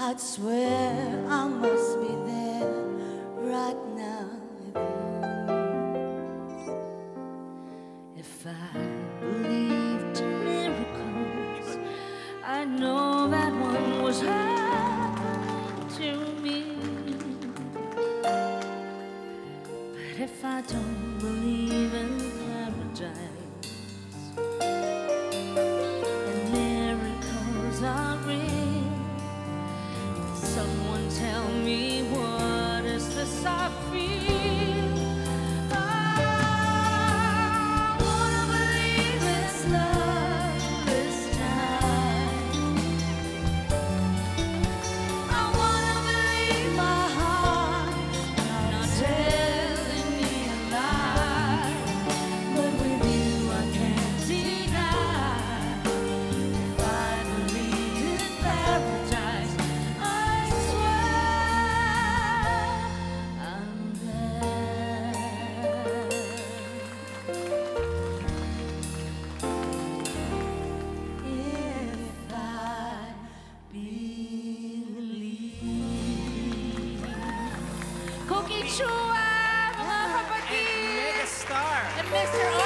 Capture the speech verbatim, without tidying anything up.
I'd swear I must be there right now with you. If I believed in miracles, I know that one was hard to me. But if I don't believe in paradise and miracles are real, someone tell me, what is this I feel? I wanna believe it's love this time. I wanna believe my heart not telling me a lie. But with you I can't deny. If I believed in paradise, I Cooky Chua, mga kapatid! And Mega Star! And Mister